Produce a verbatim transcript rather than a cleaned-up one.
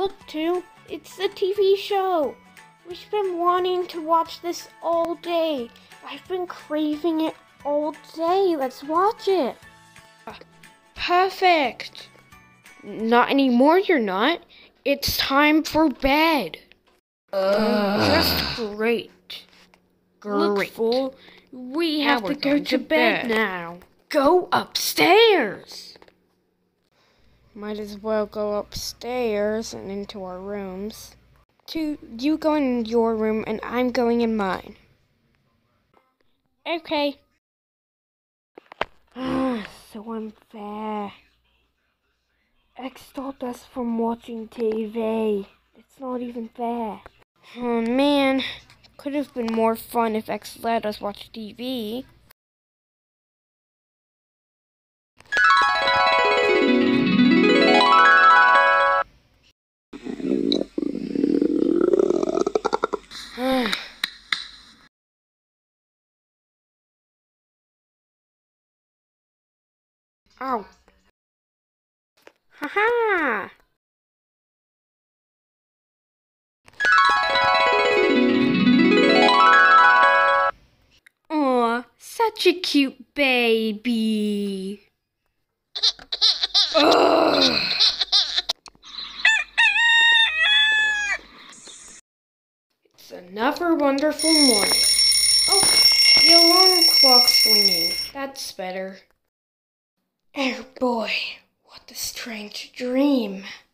told to. It's a T V show. We've been wanting to watch this all day. I've been craving it all day. Let's watch it. Perfect. Not anymore, you're not. It's time for bed. Uh, Just great. Great. Look, fool, we have Now to we're go going to to bed bed. now. Go upstairs. Might as well go upstairs and into our rooms. Two, you go in your room and I'm going in mine. Okay. So unfair. X stopped us from watching T V. It's not even fair. Oh man, could have been more fun if X let us watch T V. Ow. Haha! Aw, such a cute baby. Ugh. It's another wonderful morning. Oh, the alarm clock's ringing. That's better. Oh boy, what a strange dream.